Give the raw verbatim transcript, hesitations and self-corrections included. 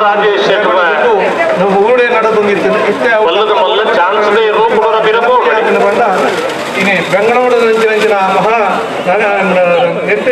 ರಾಜೇಶ್ ಊರೇ ನಡೆದೊಂದಿತ್ತು ಇಷ್ಟೇ ಮಲ್ಲದ ಮಲ್ಲ ಚಾನ್ಸ್ ಇರೋ ಕೂಡ ಬಿರಬಹುದು ಬೆಂಗಳೂರು ಮಹಾ